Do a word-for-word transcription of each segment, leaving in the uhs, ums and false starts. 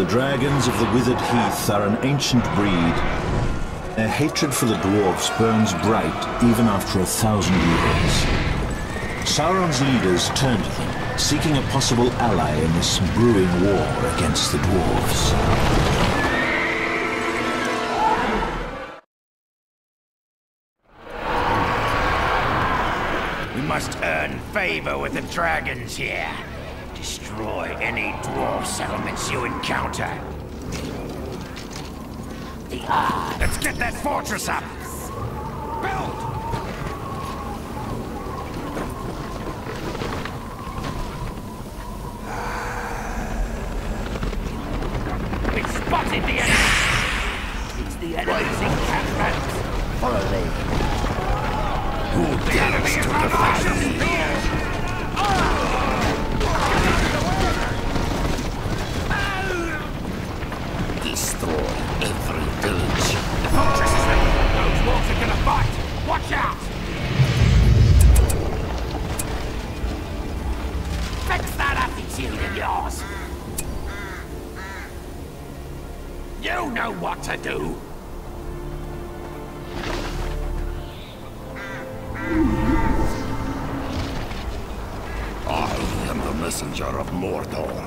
The dragons of the Withered Heath are an ancient breed. Their hatred for the dwarves burns bright even after a thousand years. Sauron's leaders turn to them, seeking a possible ally in this brewing war against the dwarves. We must earn favor with the dragons here. Destroy any dwarf settlements you encounter. The eye. Let's get that fortress up! Build! We've spotted the enemy! It's the enemy's encampment! Follow me. Who dares to defy me? Destroy every village. The fortress is there! Those wolves are gonna bite! Watch out! Fix that attitude of yours! You know what to do! I am the messenger of Mordor.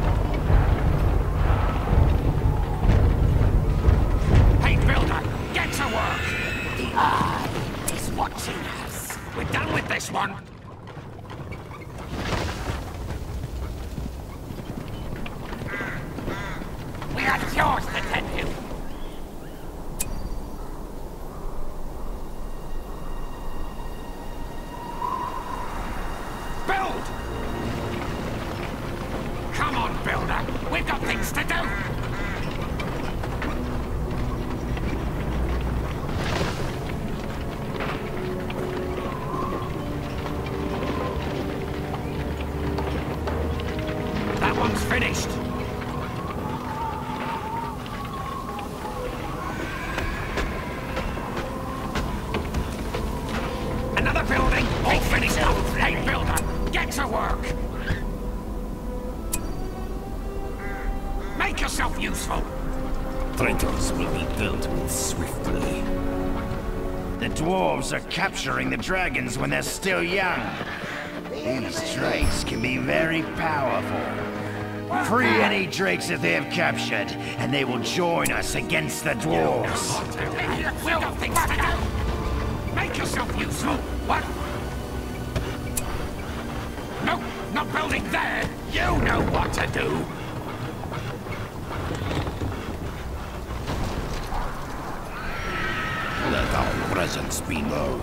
Hey, Builder! Get to work! The Eye is watching us. We're done with this one! We have chores to tend to! Build! Come on, Builder! We've got things to do! That one's finished! Another building! All finished up! Hey, Builder! Get to work! Make yourself useful! Traitors will be dealt with swiftly. The dwarves are capturing the dragons when they're still young. These drakes can be very powerful. Free any drakes that they have captured, and they will join us against the dwarves. We'll got things to do! Make yourself useful! What? Nope, not building there! You know what to do! Let our presence be known.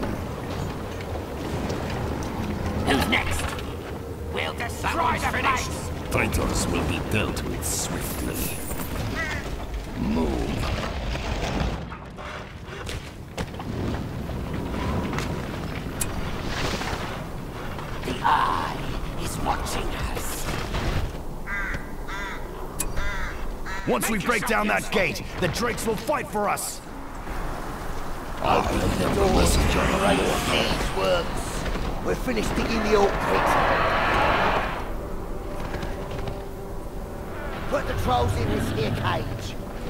Who's next? We'll destroy the place! Traitors will be dealt with swiftly. Move. The Eye is watching us. Once we break down that gate, the drakes will fight for us. Open the doors to operate these works. We're finished digging the Orc pit. Put the trolls in this here cage.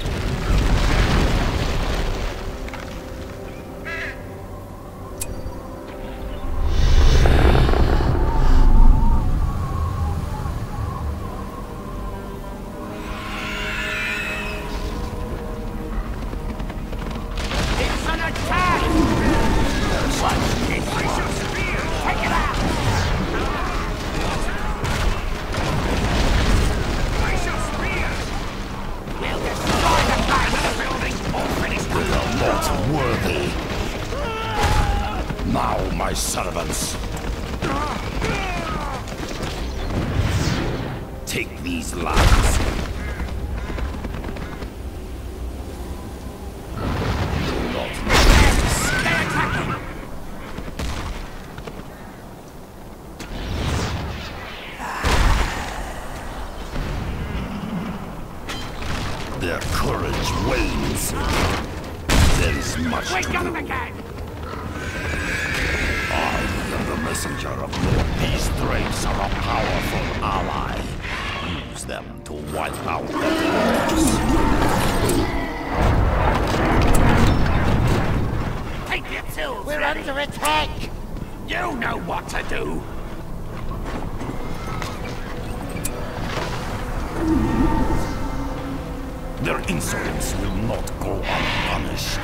It's an attack! Watch this! Take it out! We'll destroy the back of the building! All finished! They are not worthy! Now, my servants! Take these lads! Do not miss! They're attacking! Their courage wanes. There is much We to got do. him again! I am the messenger of Lord. These drakes are a powerful ally. Use them to wipe out the dwarves. Take your tools, We're ready. under attack! You know what to do! Their insolence will not go unpunished.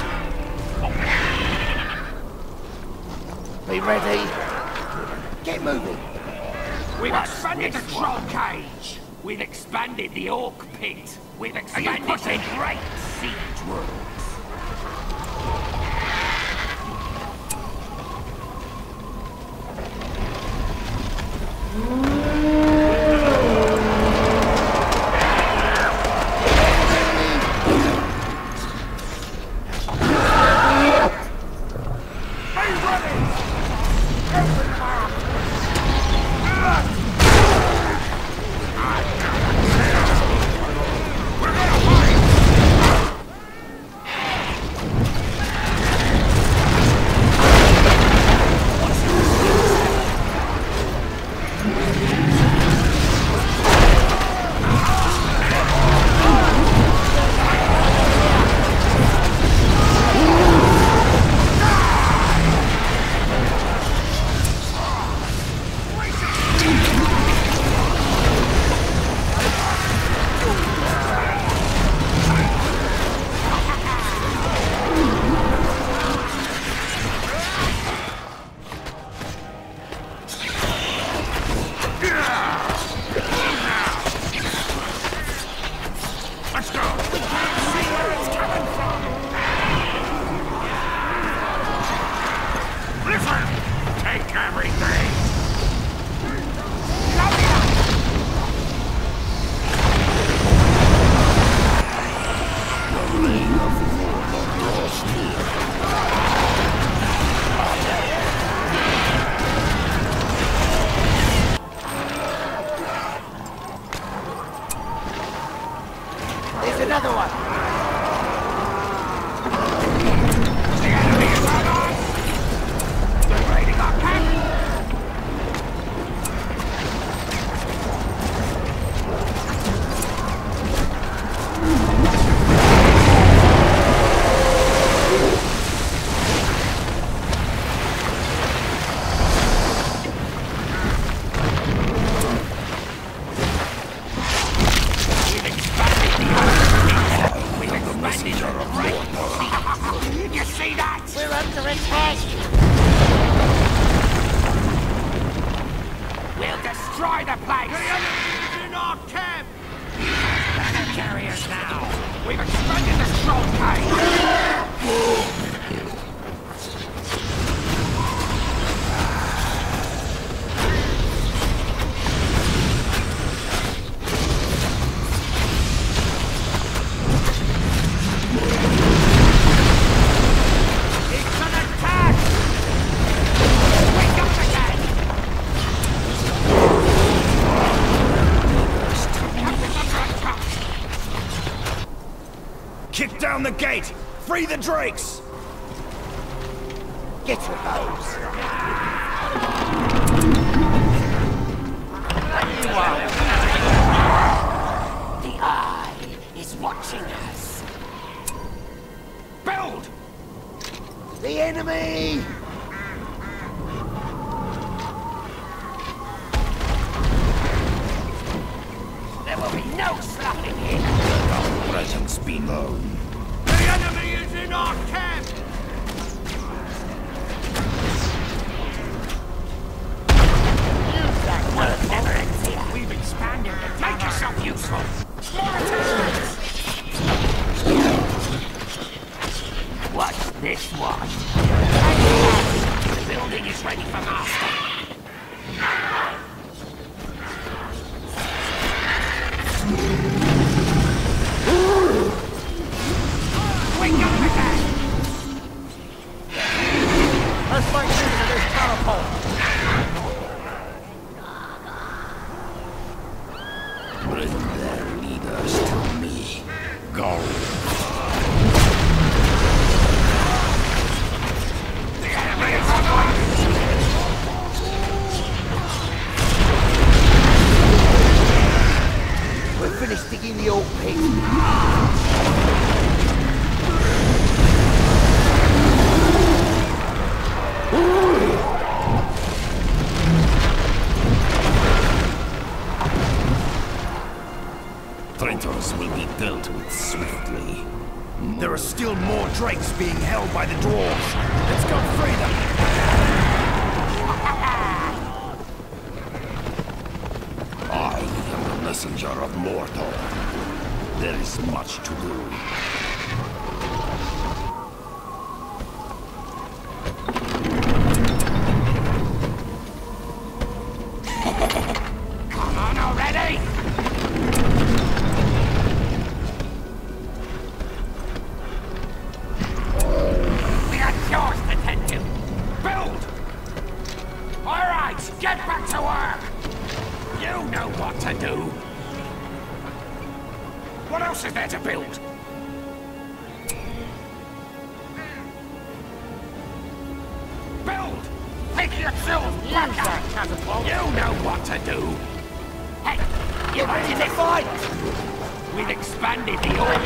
Be ready. Get moving. We've expanded the troll cage. We've expanded the orc pit. We've expanded the great siege world. Another one! The enemy is on us! They're raiding our camp! You see that? We're under attack! We'll destroy the place! The enemy is in our camp! Banner carriers now! We've expanded the troll cage! Kick down the gate! Free the drakes! Get your bows! The Eye is watching us. Build! The enemy! There will be no sloughing here! Let our presence be known. The enemy is in our camp! Work never ends here. We've expanded the tower. Make yourself useful! More attachments! Watch this one. The building is ready for master. Wake up again! Let's make use of this catapult! Bring their leaders to me. Go. There are still more drakes being held by the dwarves. Let's go free them. I am the messenger of Mordor. There is much to do. Come on already! We got chores to tend to. Build! All right, get back to work! You know what to do. What else is there to build? Build! Take yourself back out, catapult! You know what to do! Hey, you ready to fight? We've expanded the orc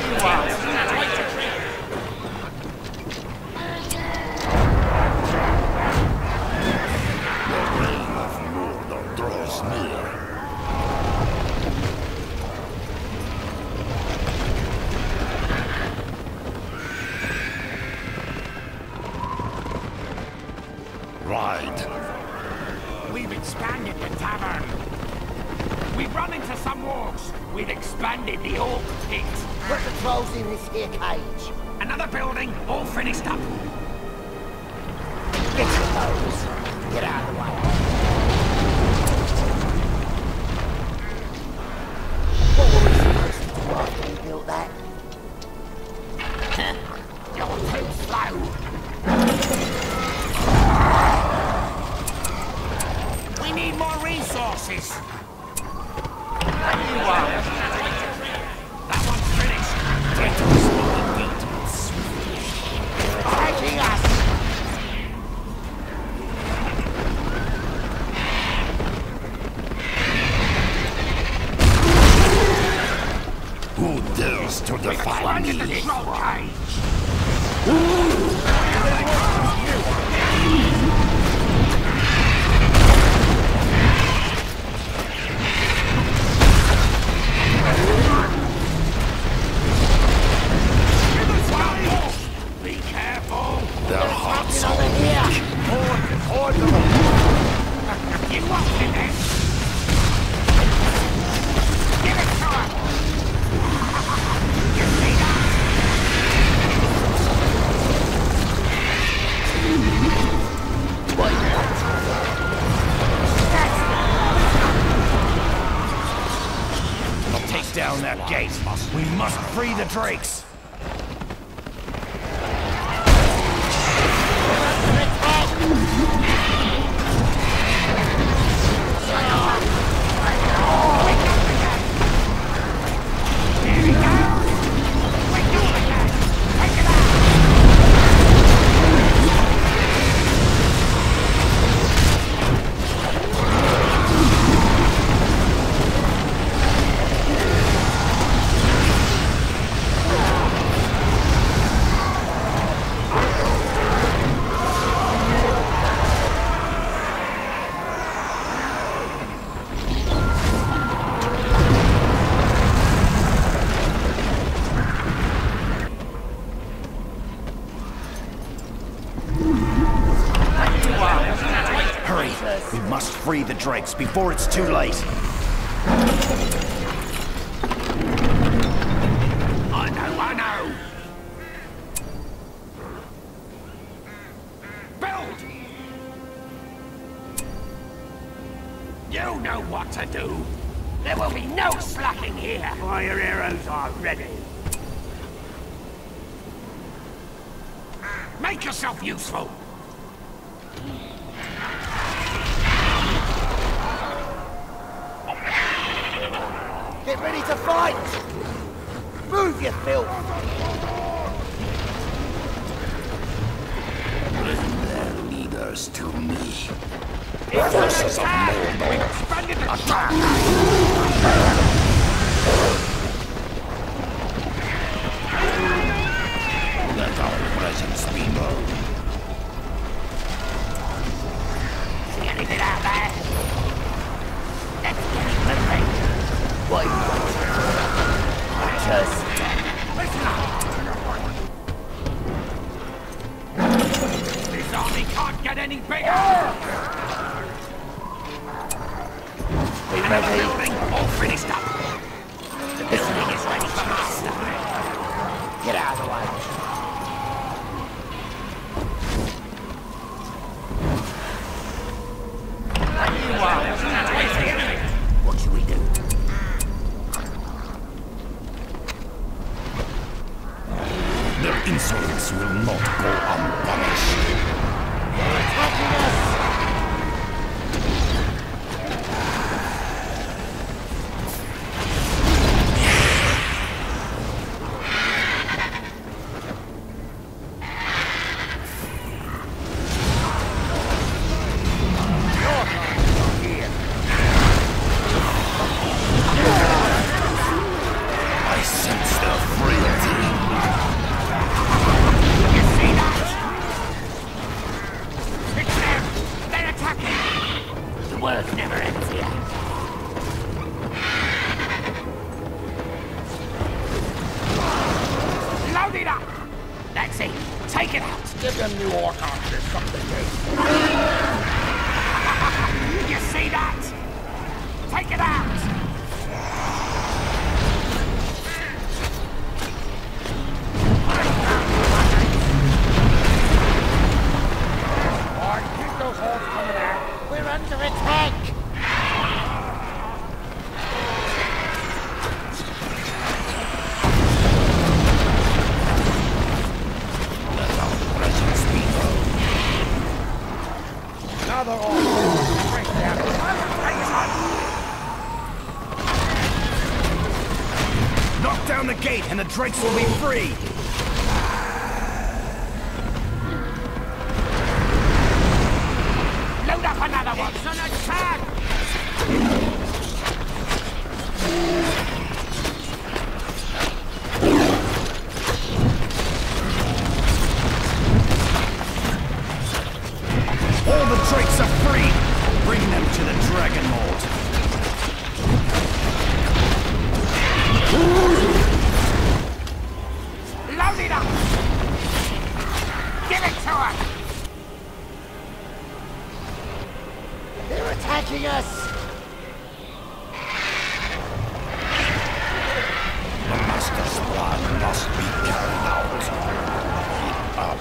The reign of Mordor draws near. Right. We've expanded the tavern. We've run into some orcs. We've expanded the orc pit. Put the trolls in this here cage. Another building, all finished up. Get your nose. Get out of the way. What were we supposed to do after we built that? You're too slow. We need more resources. There you are. That one's finished. Taking us. Who dares to defy Expanded me? the troll cage. Be careful. Their hearts are Over here. You want this? Give it to him. You see that? Take down that gate. We must free the drakes. Here we go. We do it again. Take it out. Hurry! We must free the drakes before it's too late. I know, I know. Build! You know what to do. There will be no slacking here. Fire arrows are ready. Make yourself useful. Get ready to fight! Move, you filth! Bring their leaders to me. It's Forces an of attack! Mordor. We've expanded the Attack! Let our presence be known. See anything out there? Let's get it moving. Wait. Just... Listen up. any bigger! Another building all finished up. The building is ready for master. Get out of the way. What should we do? Their insolence will not go unpunished. They're attacking us! And the drakes will be free! Load up another one! It's an attack! All the drakes are free! Bring them to the Dragon Lord! Load it up! Give it to us! They're attacking us! The Master's plan must be carried out. Keep up.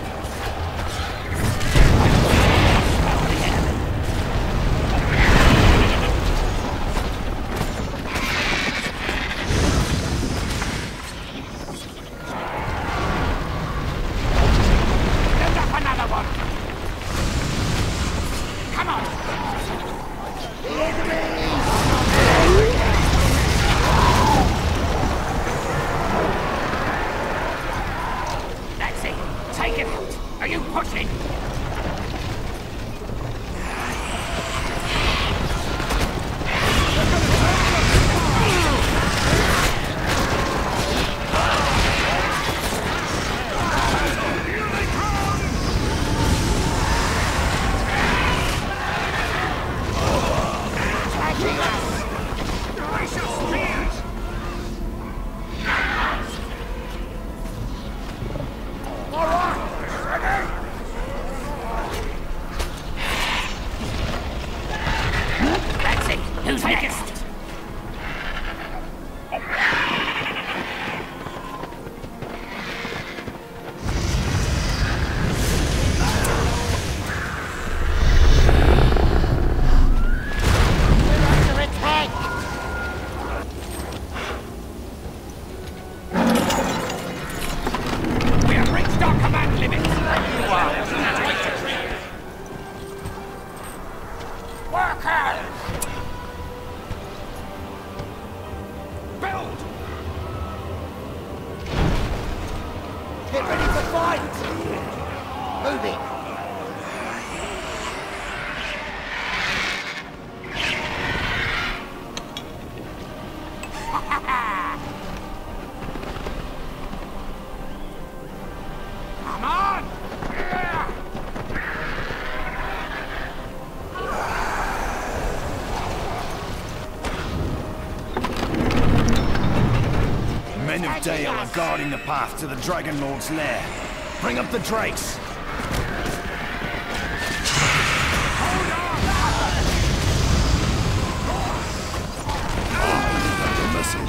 Dale are guarding the path to the Dragon Lord's lair. Bring up the drakes!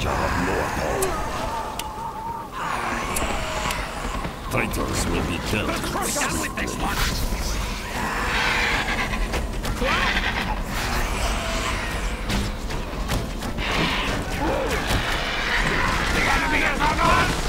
pleasure of mortal. Traitors will be killed. We're done with this one! The enemy is on us!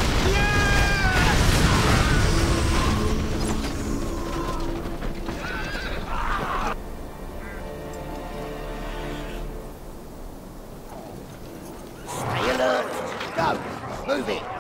Stay alert. Go. Move it.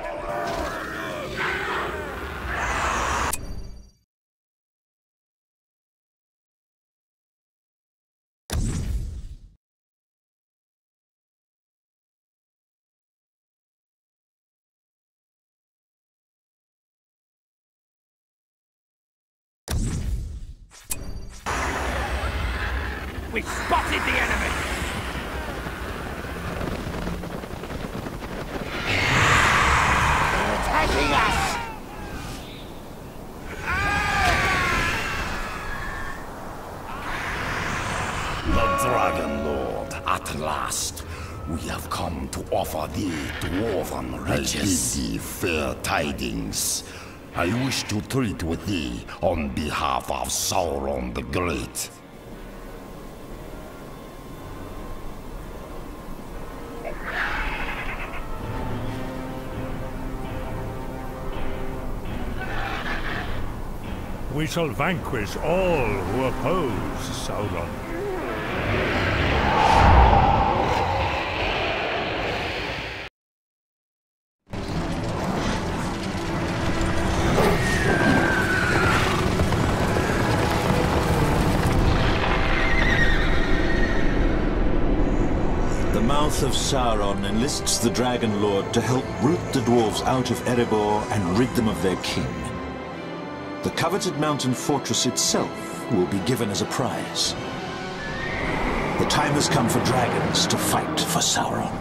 We've spotted the enemy! They're attacking us. The Dragon Lord, at last. We have come to offer thee dwarven riches. I give thee fair tidings. I wish to treat with thee on behalf of Sauron the Great. We shall vanquish all who oppose Sauron. The mouth of Sauron enlists the Dragon Lord to help root the dwarves out of Erebor and rid them of their king. The coveted mountain fortress itself will be given as a prize. The time has come for dragons to fight for Sauron.